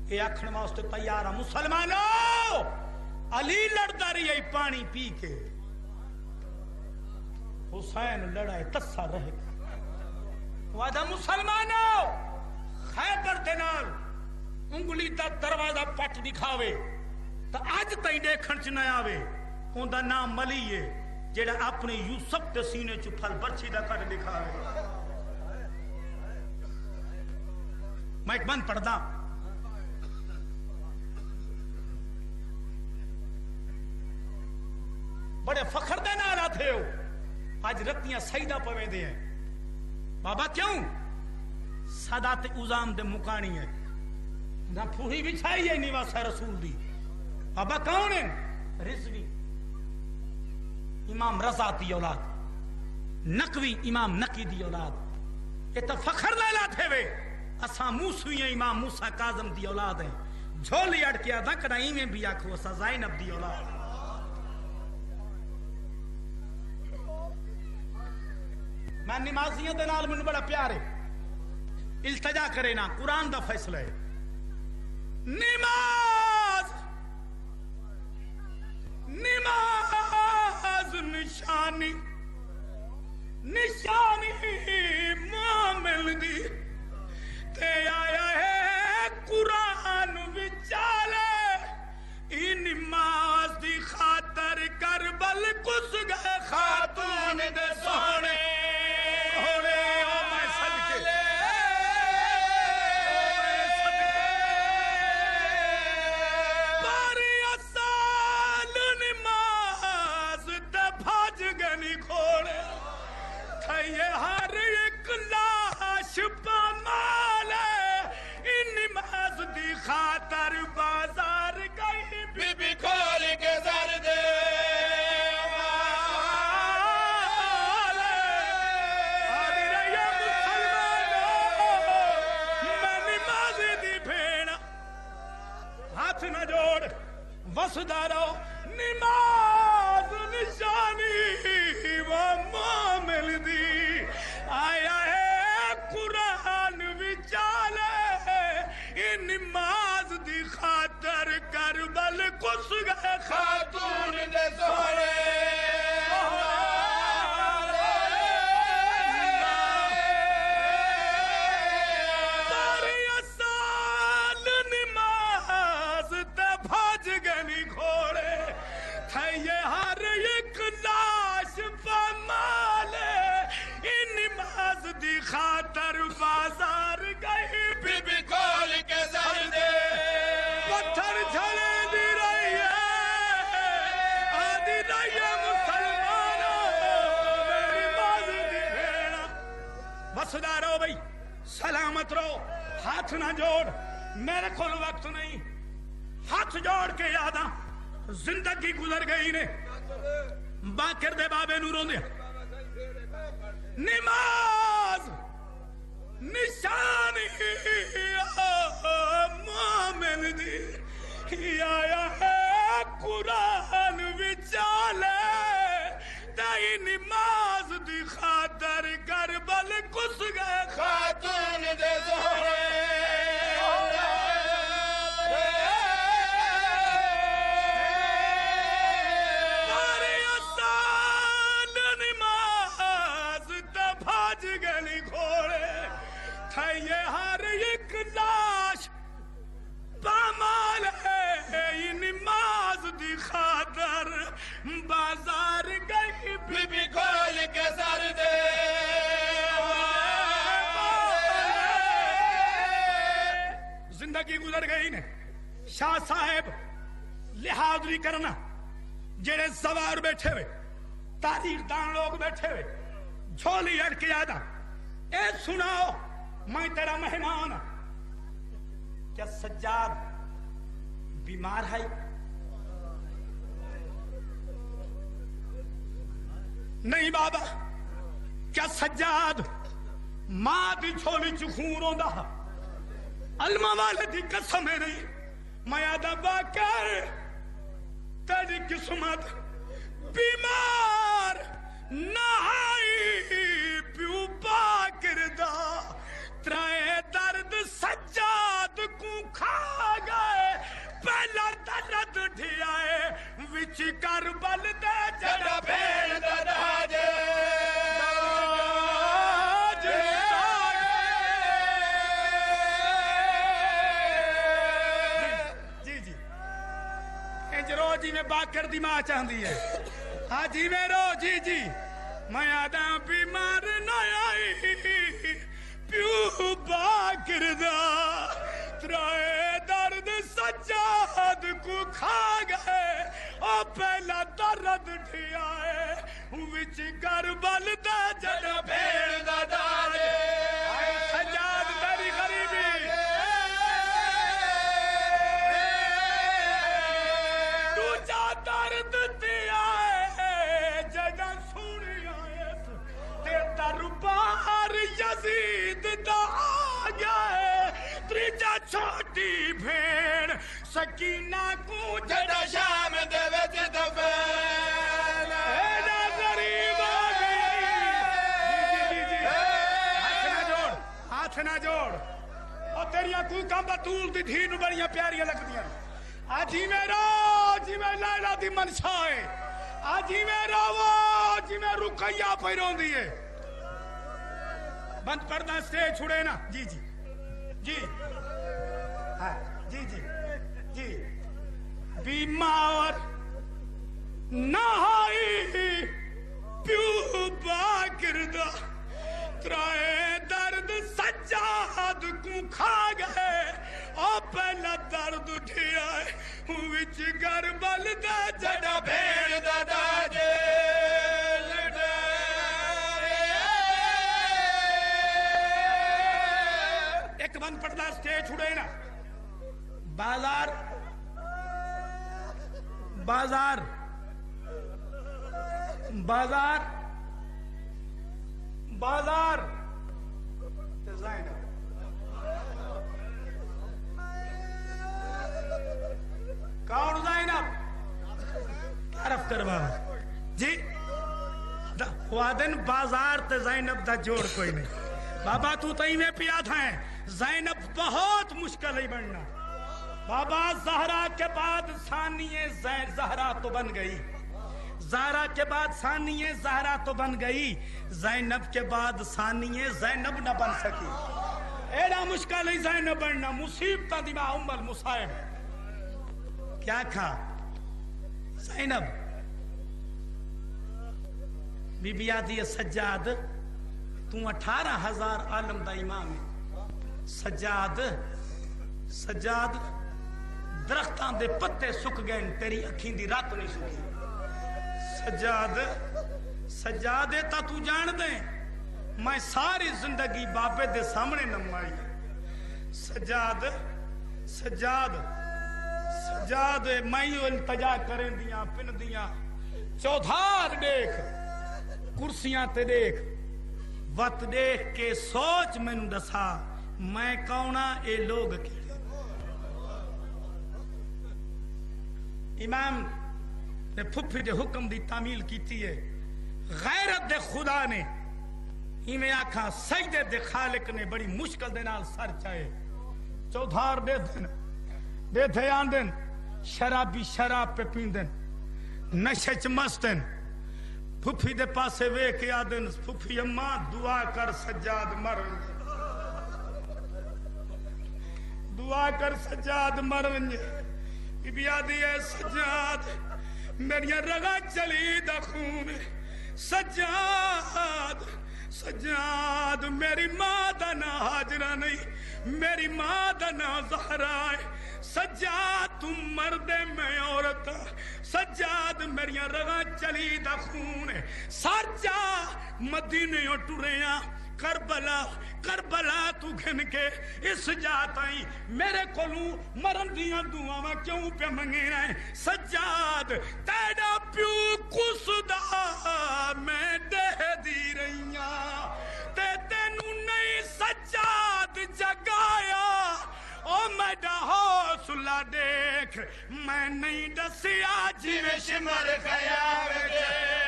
یہ آکھن واسطے تیار ہاں مسلمانوں علی لڑدا رہی ہے پانی پی کے حسین لڑائے تسا رہے وعدہ مسلمانوں خیبر دے نال انگلی دا دروازہ پٹ دکھاوے تا اج تائیں دیکھن چ نہ آوے اوندا نام ملی ہے جیڑا اپنے یوسف دے سینے چ پھل برچھی دا کٹ دکھاوے میں ایک بند پڑھدا بڑے فخر دے نال آتے ہو آج رتیاں سیدہ پوے دے ہیں بابا کیوں سادات ازام دے مکانی ہے نہ پھوہی بچھائی ہے نیواسہ رسول دی بابا کون ہیں رضوی امام رضا دی اولاد نقوی امام نقی دی اولاد یہ تو فخر لے لاتے ہوئے اساں موسوی ہیں امام موسیٰ کاظم دی اولاد ہیں جھولی اڑ کے آدھا کڑائی میں بھی آکھو اساں زینب دی اولاد میں نمازیوں دے نال من بڑا پیار ہے التجا کرے نا قرآن دا فیصلہ ہے نماز نماز نشانی نشانی مومن دی تے آیا ہے قرآن وچالے ای نماز دی خاطر کربل کس گئے خاتون دے سونے خاطر بازار گئی بی بی کھول کے زر دے میں نماز دی بھیڑ ہاتھ نہ جوڑ وسدارو نماز نشانی وہ مومن دی آیا ہے قرآن وچالے نماز دی خاطر کربل کس گئے خاتون دے سونے ساری سال نماز تے بھاج گنی کھوڑے تھے ہر ایک لاش پامالے نماز دی خاطر بازار گئی بی بی کھول کے زر دے پتھر جھلے دی رہی ہے آدھی رہی ہے مسلمانوں نماز دی بھیڑا وسدا رہو بھئی سلامت رہو ہاتھ نہ جوڑ میرے کھول وقت نہیں ہاتھ جوڑ کے یاداں زندگی گزر گئی نے باکر دے بابے نوروں دے نماز نشانی مومن دی آیا ہے قرآن وچالے تائی نماز دی خاطر کربل کس گئے خاتون دے زہرے یہ ہر ایک لاش پامال ہے نماز دی خاطر بازار گئی بی بی کھول کے سر دے زندگی گزر گئی نے شاہ صاحب لحاظ نہیں کرنا جڑے سوار بیٹھے ہوئے تاریخ دان لوگ بیٹھے ہوئے جھولی اڑ کے آدھا اے سناؤ میں تیرا مہمان کیا سجاد بیمار ہے نہیں بابا کیا سجاد ماں دی چھولی چخون ہوندا علمہ والے دی قسم ہے نہیں میں آدھا باکر تیری قسمت بیمار نہائی پیو باکر دا ترائے درد سجاد کو کھا پہلا درد ڈھیائے وچ کربل دے جڑا بھیڑ دا داجے جی میں باکر دی ماں چاہندی ہے ہاں جی میں رو جی جی میں آدھا بیمار نہ آئی پیو باکر دا ترائے درد سجاد کو کھا گئے او پہلا درد ڈھیائے وچ کربل دا جڑا بھیڑ دا داجے سجاد تیری غریبی درد دیا ہے جگہ سونی آیت تے دربار یزید دا آگیا ہے تریجا چھوٹی بھیڑ سکینہ کو جڑا شام دے وچ دفین اینا غریب آگئی ہاتھ نہ جوڑ اور تیریاں کو کم بطول دی دھین بڑیاں پیاریاں لگ دیاں آجی میرا جی میں لیلہ دی منشا ہے آجی میرا وہ جی میں رقیہ پیرون دیئے بند پردہ سٹیج چھوڑے نا جی جی جی جی جی جی بیمار نہائی پیو باکر دا ترائے درد سجاد کو کھا گئے او پہلا درد اٹھائے وچ کربل دا جڑا بھیڑ دا داجے ایک بند پردہ سٹیج چھوڑے نا بازار بازار بازار بازار زینب کون زینب تعرف کروا جی وادن بازار تے زینب دا جوڑ کوئی نہیں بابا تو تئی میں پیا تھا ہے زینب بہت مشکل ہی بننا بابا زہرا کے بعد ثانیہ زہرا تو بن گئی زہرا کے بعد ثانیہ زہرا تو بن گئی زینب کے بعد ثانیہ زینب نہ بن سکی ایڈا مشکل ہی زینب بننا مصیبتہ دی ماں ام المصائب کیا کھا زینب بی بی آدھی سجاد تو 18,000 عالم دا امام ہے سجاد سجاد درختان دے پتے سک گئے تیری اکھیں دی رات نہیں سکی سجاد سجاد تا تو جان دیں میں ساری زندگی بابے دے سامنے نمائی سجاد سجاد سجاد میں التجا کریں دیاں پن دیاں چودھار دیکھ کرسیاں تے دیکھ وقت دیکھ کے سوچ میں دسا میں کونا اے لوگ کیڑے امام نے پھپھی دے حکم دی تعمیل کیتی ہے غیرت دے خدا نے میں آکھا سجدے دے خالق نے بڑی مشکل دے نال سر چاہے چودھار دے تھے آن دن شرابی شراب پہ پین دن نشے چ مستن پھپھی دے پاسے وے کے آدن پھپھی اماں دعا کر سجاد مرن دعا کر سجاد مرن بی بی آدھی ہے سجاد میری رگا چلی دا خون سجاد سجاد میری ماں دا نا حاجرہ نہیں میری ماں دا نا زہرہ ہے سجاد تم مردے میں عورت سجاد میری رگا چلی دا خون سارچا مدینے ٹریاں کربلا کربلا تو گھن کے اس جاتائیں میرے کولوں مرن دیاں دعاواں کیوں پہ منگے رہے سجاد تیڑا پیو کسدا میں دے دی رہیاں تے تینوں نہیں سجاد جگایا او میڈا حوصلہ دیکھ میں نہیں دسیا جی میں شمر خیال کے